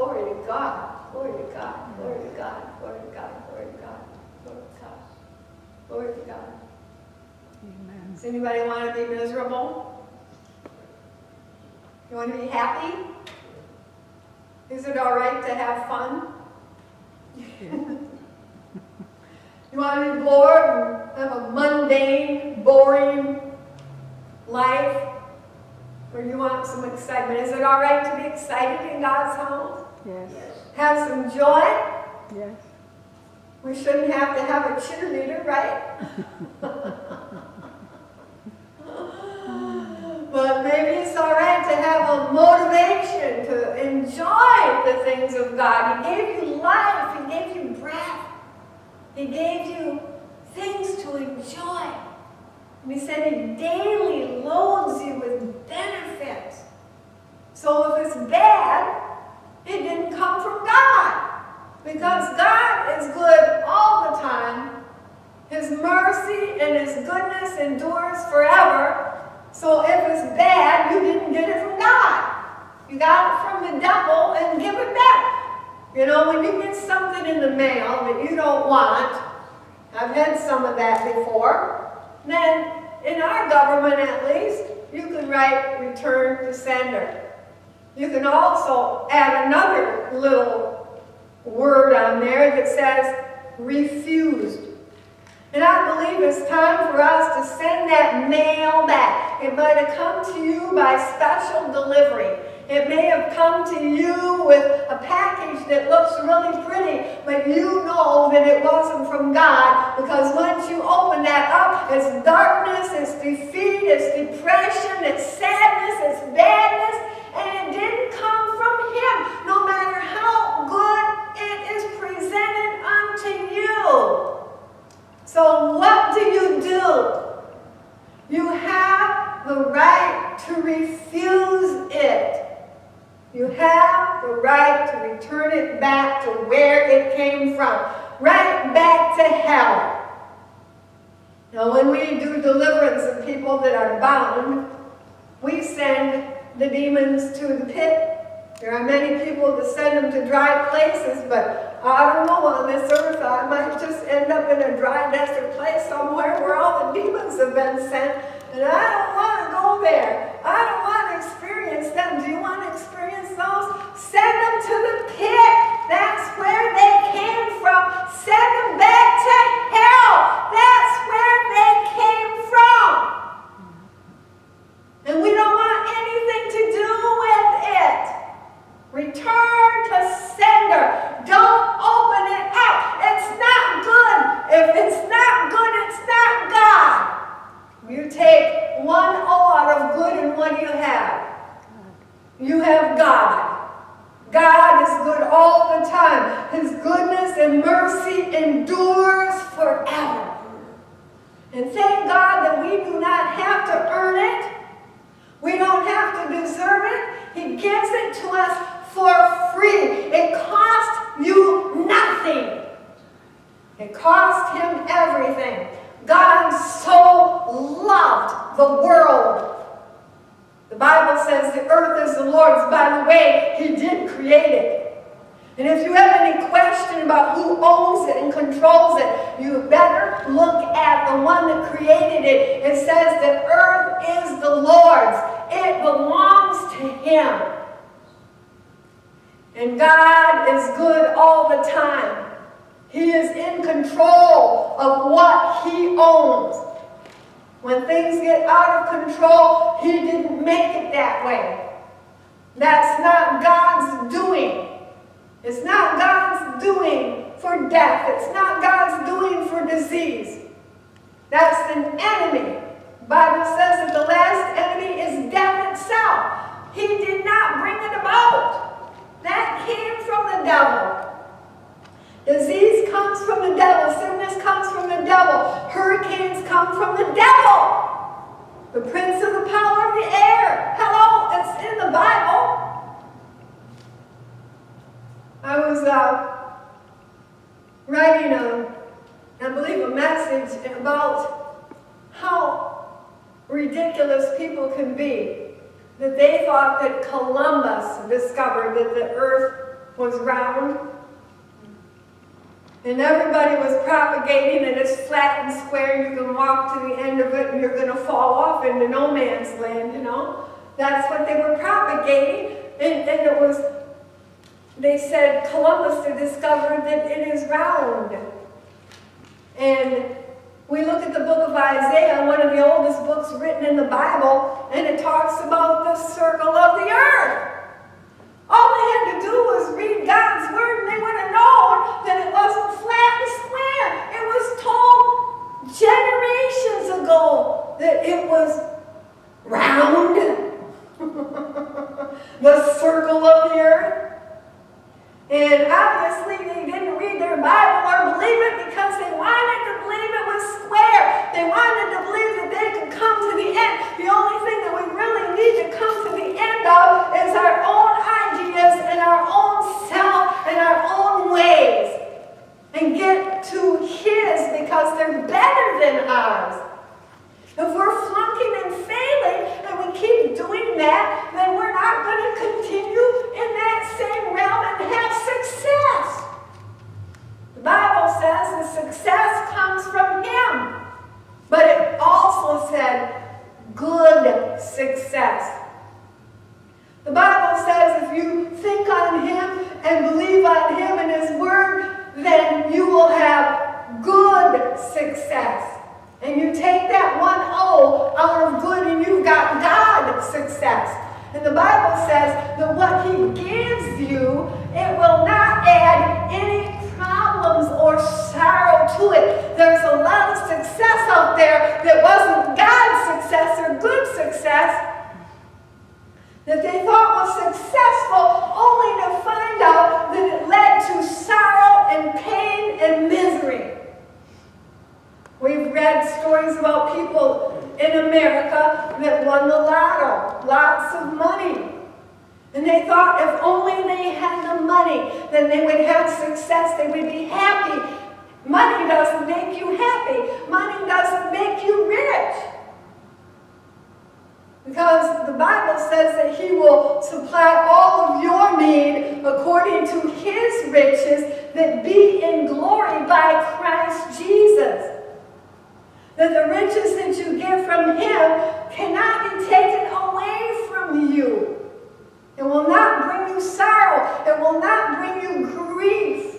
Glory to God. Glory to God. Glory to God. Glory to God. Glory to God. Glory to God. Glory to God. Amen. Does anybody want to be miserable? You want to be happy? Is it all right to have fun? You want to be bored and have a mundane, boring life? Or you want some excitement? Is it all right to be excited in God's house? Yes. Have some joy? Yes. We shouldn't have to have a cheerleader, right? But maybe it's all right to have a motivation to enjoy the things of God. He gave you life. He gave you breath. He gave you things to enjoy. And he said he daily loads you with benefits. So if it's bad, it didn't come from God. Because God is good all the time. His mercy and His goodness endures forever. So if it's bad, you didn't get it from God. You got it from the devil and give it back. You know, when you get something in the mail that you don't want, I've had some of that before, then in our government at least, you can write return to sender. You can also add another little word on there that says refused. And I believe it's time for us to send that mail back. It might have come to you by special delivery. It may have come to you with a package that looks really pretty, but you know that it wasn't from God, because once you open that up, it's darkness, it's defeat, it's depression, it's sadness, it's badness, and it didn't come from Him, no matter how good it is presented unto you. So what do? You have the right to refuse it. You have the right to return it back to where it came from. Right back to hell. Now when we do deliverance of people that are bound, we send the demons to the pit. There are many people that send them to dry places, but I don't know, on this earth I might just end up in a dry desert place somewhere where all the demons have been sent, and I don't want to go there. I don't want to experience them. Do you want to experience those? Send them to the pit. That's where they came from. Send them back to hell. That's where they came from. And we don't want anything to do with it. Return to sender. Don't open it up. It's not good. If it's not good, it's not God. You take one O out of good, and what do you have? You have God. God is good all the time. His goodness and mercy endures forever. And thank God that we do not have to earn it. We don't have to deserve it. He gives it to us for free. It cost you nothing. It cost Him everything. God so loved the world. The Bible says the earth is the Lord's. By the way, He did create it. And if you have any question about who owns it and controls it, you better look at the one that created it. It says the earth is the Lord's. It belongs to Him. And God is good all the time. He is in control of what He owns. When things get out of control, He didn't make it that way. That's not God's doing. It's not God's doing for death. It's not God's doing for disease. That's an enemy. The Bible says that the last enemy is death itself. He did not bring it about. That came from the devil. Disease comes from the devil. Sickness comes from the devil. Hurricanes come from the devil. The prince of the power of the air. Hello, it's in the Bible. I was writing, I believe, a message about how ridiculous people can be. That they thought that Columbus discovered that the earth was round. And everybody was propagating that it's flat and square. You can walk to the end of it and you're going to fall off into no man's land, you know. That's what they were propagating. And it was, they said Columbus had discovered that it is round. And we look at the book of Isaiah, one of the oldest books written in the Bible, and it talks about the circle of the earth. All they had to do was read God's word and they would have known that it wasn't flat and square. It was told generations ago that it was round. The circle of the earth. And obviously they didn't read their Bible or believe it because they wanted to believe it was square. They wanted to believe that they could come to the end. The only thing that we really need to come to the end of is our own ideas and our own self and our own ways. And get to His because they're better than ours. If we're flunking and failing and we keep doing that, then we're not going to continue in that same realm and have success. The Bible says that success comes from Him. But it also said good success. The Bible says if you think on Him and believe on Him and His Word, then you will have good success. And you take that one O out of good and you've got God success. And the Bible says that what He gives you, it will not add any problems or sorrow to it. There's a lot of success out there that wasn't God's success or good success that they thought was successful only to find out that it led to sorrow and pain and misery. We've read stories about people in America that won the lotto, lots of money. And they thought if only they had the money, then they would have success, they would be happy. Money doesn't make you happy. Money doesn't make you rich. Because the Bible says that He will supply all of your need according to His riches that be in glory by Christ Jesus. That the riches that you get from Him cannot be taken away from you. It will not bring you sorrow. It will not bring you grief.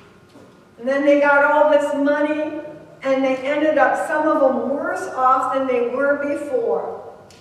And then they got all this money and they ended up, some of them, worse off than they were before.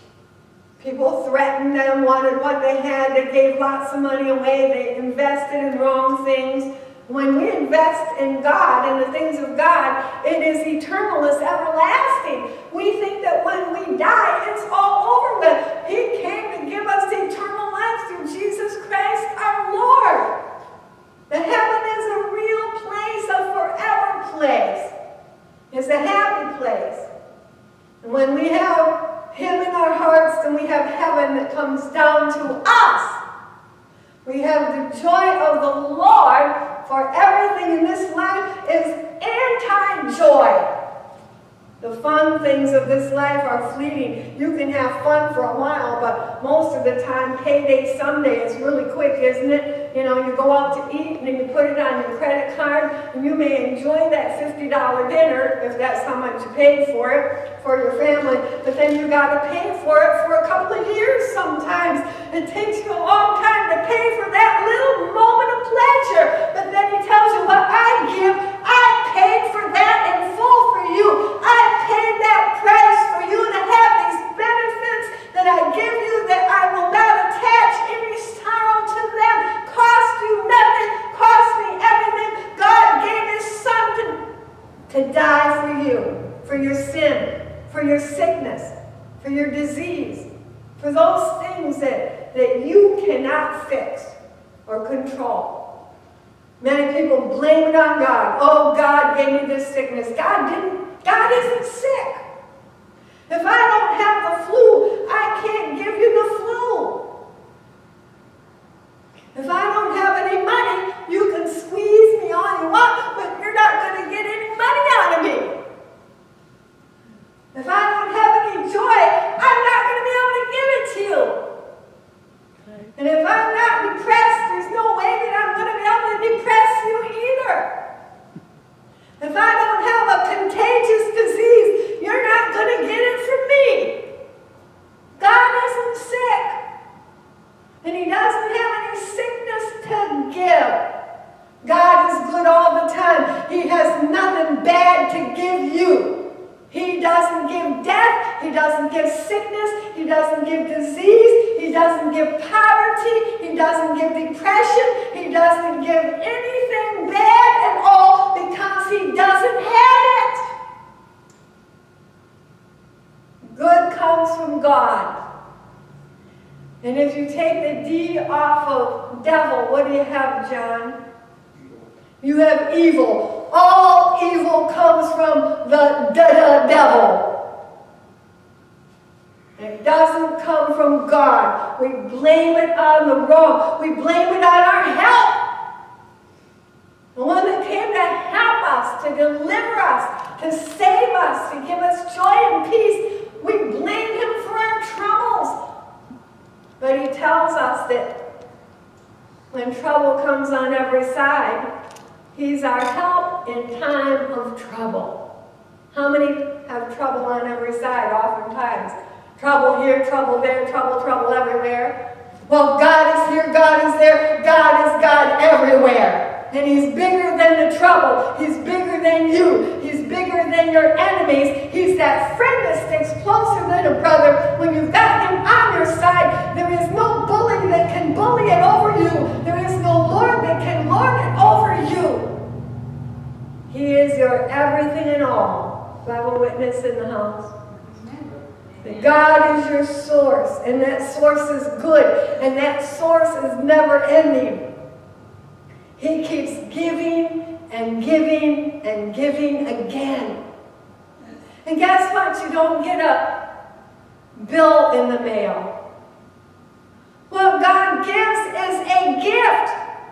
People threatened them, wanted what they had. They gave lots of money away. They invested in wrong things. When we invest in God and the things of God, it is eternal, it's everlasting. We think that when we die, it's all over with. He came to give us eternal life through Jesus Christ our Lord. The heaven is a real place, a forever place. It's a happy place. And when we have Him in our hearts, then we have heaven that comes down to us. We have the joy of the Lord, for everything in this life is anti-joy. The fun things of this life are fleeting. You can have fun for a while, but most of the time, payday Sunday is really quick, isn't it? You know, you go out to eat and then you put it on your credit card and you may enjoy that $50 dinner, if that's how much you paid for it, for your family, but then you got to pay for it for a couple of years sometimes. It takes you a long time to pay for that little moment of pleasure, but then He tells you, what I give, I paid for that in full for you. I paid that price for you to have these benefits that I give you, that I will not attach any sorrow to them. Cost you nothing, cost me everything. God gave His Son to die for you, for your sin, for your sickness, for your disease, for those things that you cannot fix or control. Many people blame it on God. Oh, God gave me this sickness. God didn't. God isn't sick. If I don't have the flu, I can't give you the flu. If I don't have any money, you can squeeze me all you want, but you're not going to get any money out of me. If I don't have any joy, I'm not going to be able to give it to you. And if I'm not depressed, there's no way that I'm going to be death. He doesn't give sickness. He doesn't give disease. He doesn't give poverty. He doesn't give depression. He doesn't give anything bad at all because he doesn't have it. Good comes from God. And if you take the D off of devil, what do you have, John? You have evil. All evil comes from the devil. It doesn't come from God. We blame it on the wrong. We blame it on our help. The one that came to help us, to deliver us, to save us, to give us joy and peace. We blame him for our troubles. But he tells us that when trouble comes on every side, he's our help in time of trouble. How many have trouble on every side oftentimes? Trouble here, trouble there, trouble everywhere. Well, God is here, God is there, God is God everywhere. And he's bigger than the trouble. He's bigger than you. He's bigger than your enemies. He's that friend that sticks closer than a brother. When you've got him on your side, there is no bully that can bully it over you. There is no Lord that can lord it over you. He is your everything and all. Do I have a witness in the house? That God is your source, and that source is good, and that source is never ending. He keeps giving and giving and giving again. And guess what? You don't get a bill in the mail. What God gives is a gift.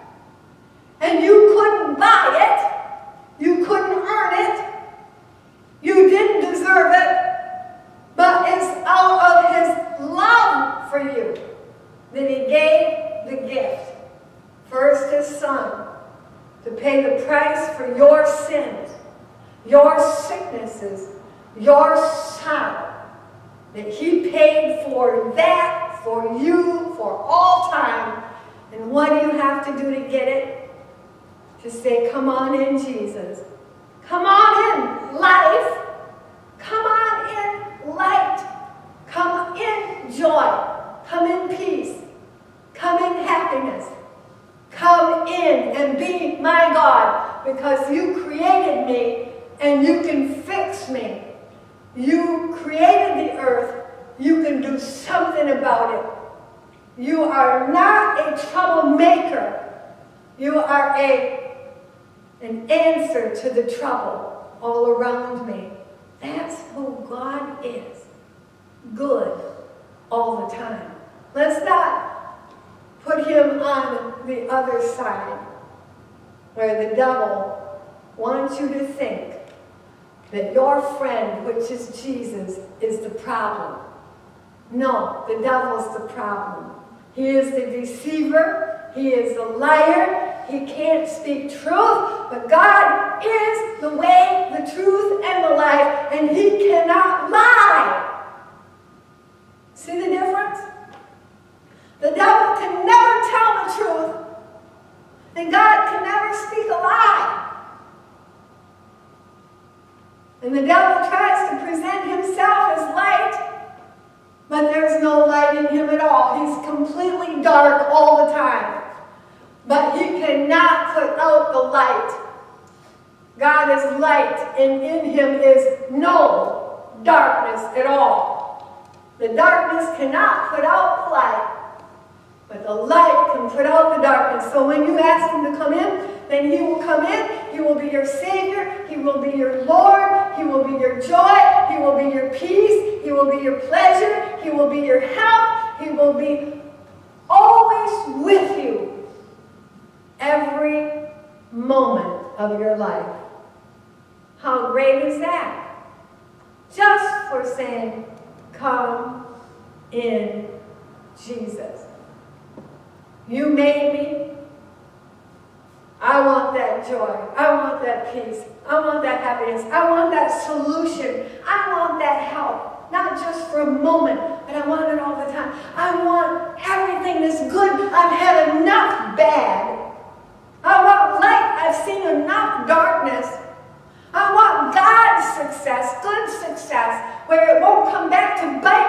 And you couldn't buy it. You couldn't earn it. You didn't deserve it. But it's out of his love for you that he gave the gift. First his son, to pay the price for your sins, your sicknesses, your sorrow. That he paid for that, for you, for all time. And what do you have to do to get it? To say, come on in, Jesus. Come on in, life. Come on in, light. Come in, joy. Come in, peace. Come in, happiness. Come in and be my God, because you created me and you can fix me. You created the earth. You can do something about it. You are not a troublemaker. You are an answer to the trouble all around me. That's who God is. Good all the time. Let's not put him on the other side, where the devil wants you to think that your friend, which is Jesus, is the problem. No, the devil's the problem. He is the deceiver. He is the liar. He can't speak truth, but God is the way, the truth, and the life, and he cannot lie. See the difference? The devil can never tell the truth, and God can never speak a lie. And the devil tries to present himself as light, but there's no light in him at all. He's completely dark all the time. But he cannot put out the light. God is light, and in him is no darkness at all. The darkness cannot put out the light. But the light can put out the darkness. So when you ask him to come in, then he will come in. He will be your Savior. He will be your Lord. He will be your joy. He will be your peace. He will be your pleasure. He will be your help. He will be always with you every moment of your life. How great is that? Just for saying, come in Jesus. You made me. I want that joy. I want that peace. I want that happiness. I want that solution. I want that help. Not just for a moment, but I want it all the time. I want everything that's good. I've had enough bad. I want light. I've seen enough darkness. I want God's success, good success, where it won't come back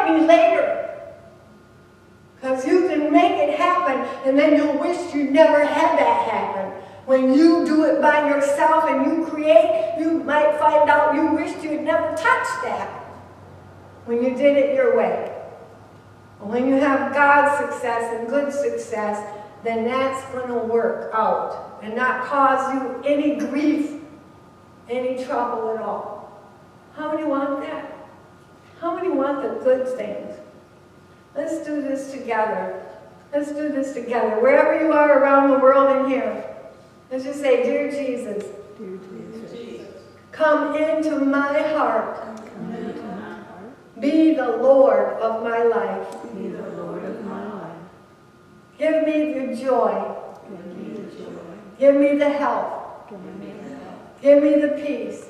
fight me later. Because you can make it happen, and then you'll wish you never had that happen. When you do it by yourself and you create, you might find out you wished you'd never touched that when you did it your way. And when you have God's success and good success, then that's going to work out and not cause you any grief, any trouble at all. How many want that? How many want the good things? Let's do this together. Let's do this together. Wherever you are around the world and here, let's just say, Dear Jesus, come into my heart. Be the Lord of my life. Give me the joy. Give me the help. Give me the peace.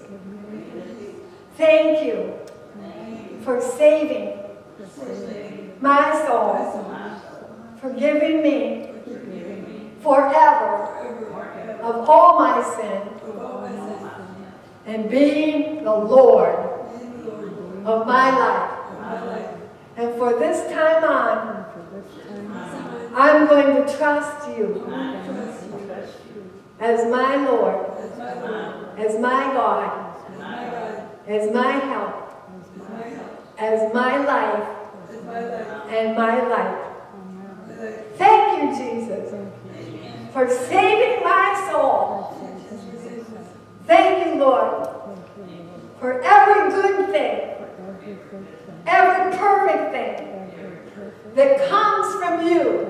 Thank you for saving my soul, forgiving me forever of all my sin, and being the Lord of my life. And for this time on, I'm going to trust you as my Lord, as my God, as my help, as my life, and my life. Thank you, Jesus, for saving my soul. Thank you, Lord, for every good thing, every perfect thing that comes from you.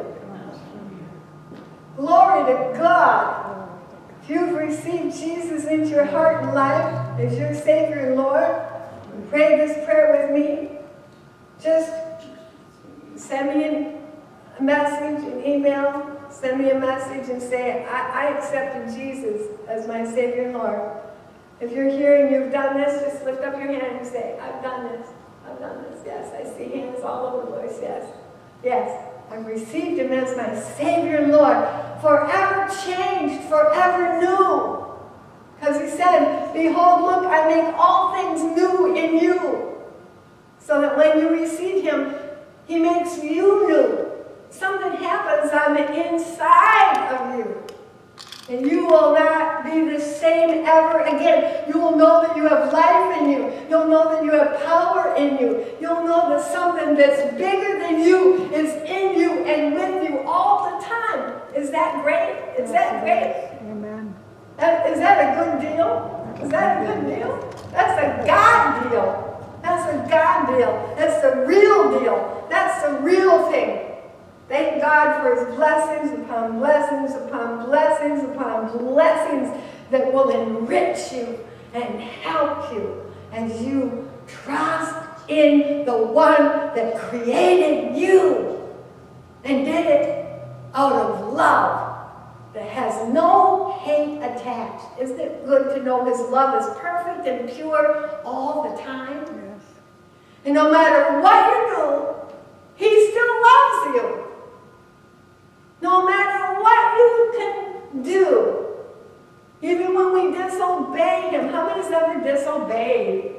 Glory to God. If you've received Jesus into your heart and life as your Savior and Lord, pray this prayer with me. Just send me a message, an email, send me a message and say, I accepted Jesus as my Savior and Lord. If you're here and you've done this, just lift up your hand and say, I've done this. I've done this. Yes, I see hands all over the place. Yes. Yes. I've received him as my Savior and Lord. Forever changed, forever new. Because he said, behold, look, I make all things new in you. So that when you receive him, he makes you new. Something happens on the inside of you. And you will not be the same ever again. You will know that you have life in you. You'll know that you have power in you. You'll know that something that's bigger than you is in you and with you all the time. Is that great? Is that great? Amen. Is that a good deal? Is that a good deal? That's a God deal. That's a God deal. That's the real deal. That's the real thing. Thank God for his blessings upon blessings upon blessings upon blessings that will enrich you and help you as you trust in the one that created you and did it out of love that has no hate attached. Isn't it good to know his love is perfect and pure all the time? Yes. And no matter what you do, he still loves you. No matter what you can do, even when we disobey him. How many's ever disobeyed?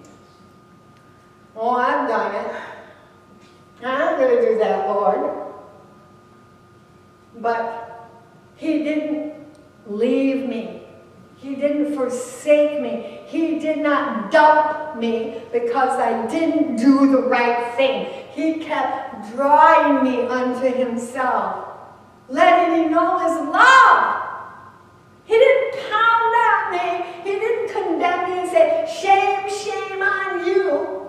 Oh, I've done it. I'm going to do that, Lord. But he didn't leave me. He didn't forsake me. He did not dump me because I didn't do the right thing. He kept drawing me unto himself, letting me know his love. He didn't pound at me. He didn't condemn me and say, shame, shame on you.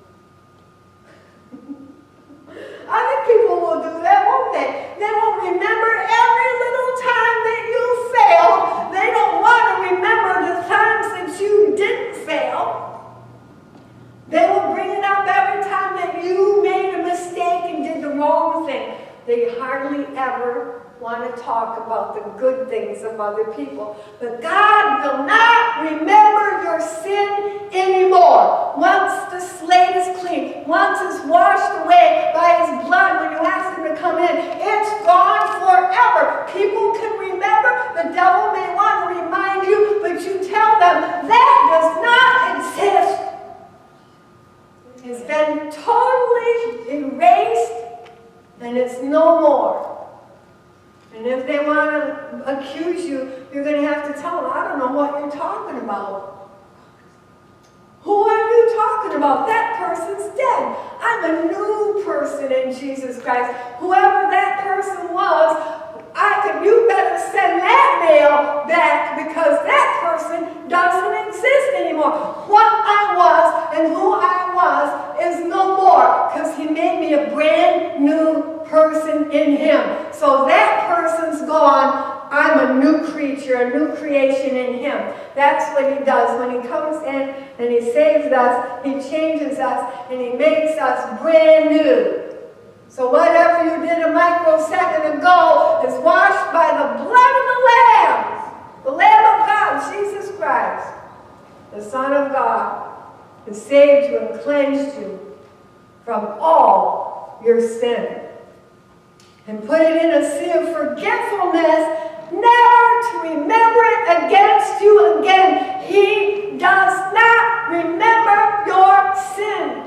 Other people will do that, won't they? They will remember every little time that you failed. They don't want to remember the times that you didn't fail. They will bring it up every time that you made a mistake and did the wrong thing. They hardly ever want to talk about the good things of other people. But God will not remember your sin anymore. Once the slate is clean, once it's washed away by his blood when you ask him to come in, it's gone forever. People can remember. The devil may want to remind you, but you tell them that does not exist. His been totally erased, and it's no more. And if they want to accuse you, you're going to have to tell them, I don't know what you're talking about. Who are you talking about? That person's dead. I'm a new person in Jesus Christ. Whoever that person was, you better send that mail back, because that person doesn't exist anymore. What I was and who I was is no more, because he made me a brand new person in him. So that person's gone. I'm a new creature, a new creation in him. That's what he does. When he comes in and he saves us, he changes us, and he makes us brand new. So whatever you did a microsecond ago is washed by the blood of the Lamb of God, Jesus Christ, the Son of God, who saved you and cleansed you from all your sin, and put it in a sea of forgetfulness, never to remember it against you again. He does not remember your sin.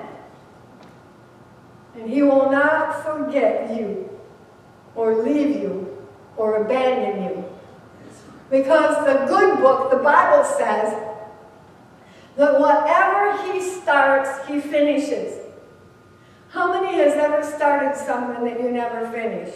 And he will not forget you, or leave you, or abandon you. Because the good book, the Bible says, that whatever he starts, he finishes. How many has ever started something that you never finished?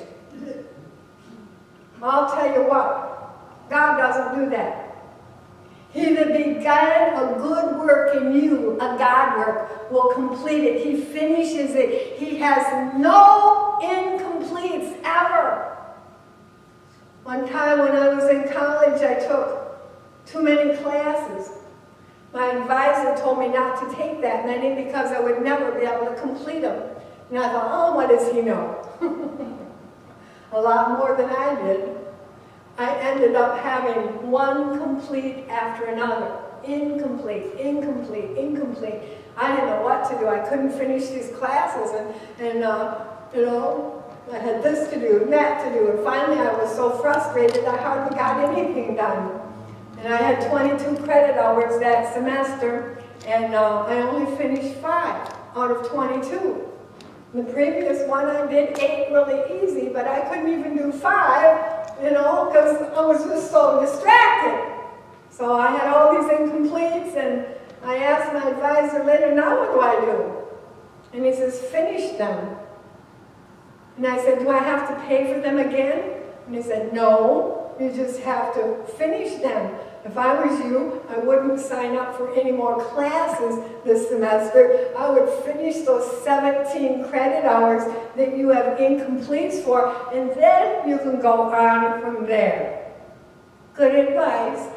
I'll tell you what, God doesn't do that. He that began a good work in you, a God work, will complete it. He finishes it. He has no incompletes ever. One time when I was in college, I took too many classes. My advisor told me not to take that many because I would never be able to complete them. And I thought, oh, what does he know? A lot more than I did. I ended up having one complete after another. Incomplete, incomplete, incomplete. I didn't know what to do. I couldn't finish these classes, and you know, I had this to do and that to do. And finally I was so frustrated I hardly got anything done. And I had 22 credit hours that semester, and I only finished 5 out of 22. The previous one I did 8 really easy, but I couldn't even do 5, you know, because I was just so distracted. So I had all these incompletes, and I asked my advisor later, now what do I do? And he says, finish them. And I said, do I have to pay for them again? And he said, no, you just have to finish them. If I was you, I wouldn't sign up for any more classes this semester. I would finish those 17 credit hours that you have incompletes for, and then you can go on from there. Good advice.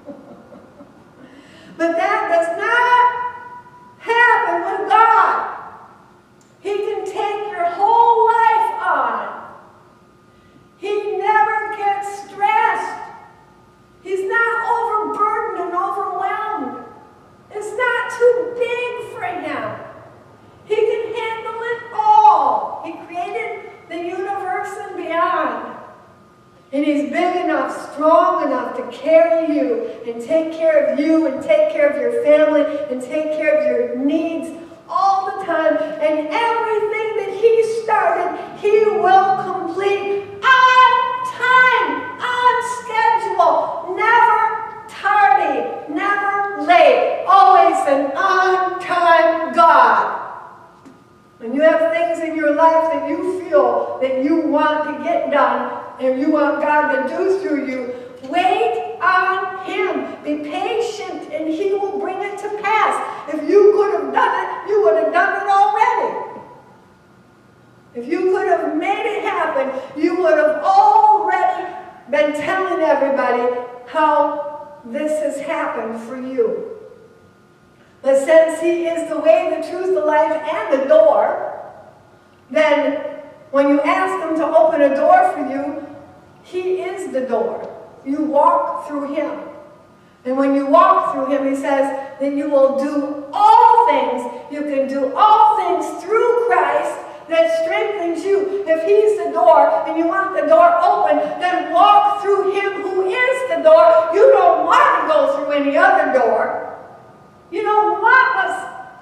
But that does not happen with God. He can take your whole life on. He never gets stressed. He's not overburdened and overwhelmed. It's not too big for him. He can handle it all. He created the universe and beyond. And he's big enough, strong enough to carry you and take care of you and take care of your family and take care of your needs all the time. And everything that he started, he will complete on time, on schedule, never tardy, never late, always an on-time God. When you have things in your life that you feel that you want to get done and you want God to do through you, wait on him. Be patient and he will bring it to pass. If you could have done it, you would have done it already. If you could have made it happen, you would have already been telling everybody how this has happened for you. But since he is the way, the truth, the life, and the door, then when you ask him to open a door for you, he is the door. You walk through him. And when you walk through him, he says that you will do all things. You can do all things through Christ that strengthens you. If he's the door and you want the door open, then walk through him who is the door. You don't want to go through any other door. You don't want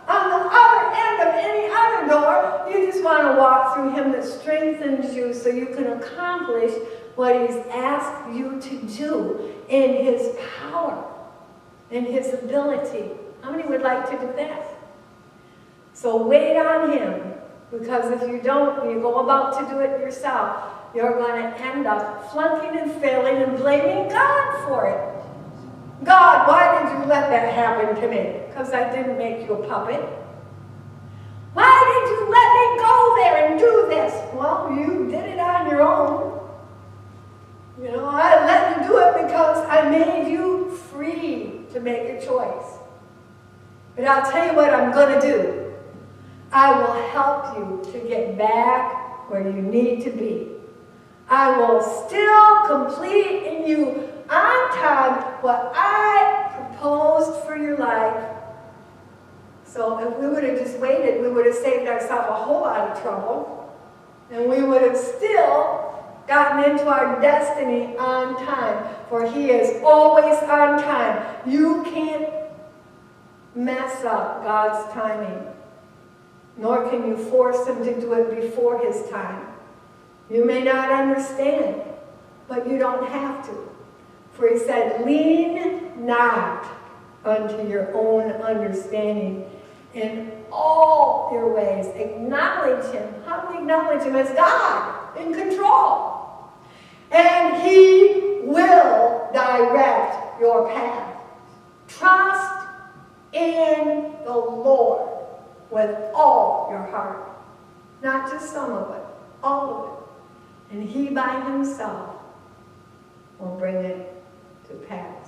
on the other end of any other door. You just want to walk through him that strengthens you so you can accomplish what he's asked you to do in his power, in his ability. How many would like to do that? So wait on him, because if you don't, when you go about to do it yourself, you're going to end up flunking and failing and blaming God for it. God, why did you let that happen to me? Because I didn't make you a puppet. Why did you let me go there and do this? Well, you did it on your own. You know, I let you do it because I made you free to make a choice. But I'll tell you what I'm going to do. I will help you to get back where you need to be. I will still complete in you on time what I proposed for your life. So if we would have just waited, we would have saved ourselves a whole lot of trouble. And we would have still gotten into our destiny on time. For he is always on time. You can't mess up God's timing. Nor can you force him to do it before his time. You may not understand, but you don't have to. For he said, lean not unto your own understanding. In all your ways, acknowledge him. How do we acknowledge him? As God in control. And he will direct your path. Trust in the Lord with all your heart. Not just some of it, all of it. And he by himself will bring it to pass.